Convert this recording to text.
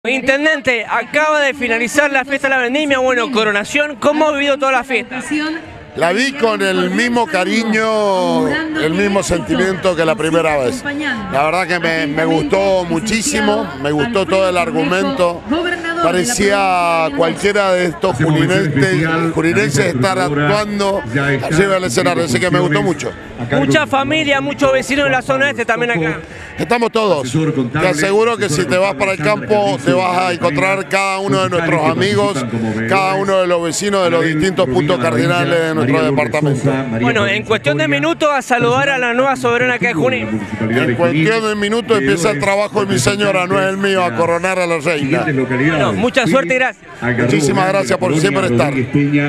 Intendente, acaba de finalizar la fiesta de la vendimia, bueno, coronación. ¿Cómo ha vivido toda la fiesta? La vi con el mismo cariño, el mismo sentimiento que la primera vez. La verdad que me gustó muchísimo, me gustó todo el argumento. Parecía cualquiera de estos juninenses estar actuando arriba del escenario, así que me gustó mucho. Mucha familia, muchos vecinos de la zona este también acá. Estamos todos. Te aseguro que si te vas para el campo te vas a encontrar cada uno de nuestros amigos, cada uno de los vecinos de los distintos puntos cardinales de nuestro departamento. Bueno, en cuestión de minutos a saludar a la nueva soberana acá de Junín. En cuestión de minutos empieza el trabajo de mi señora, no es el mío, a coronar a la reina. Bueno, mucha suerte y gracias. Muchísimas gracias por siempre estar.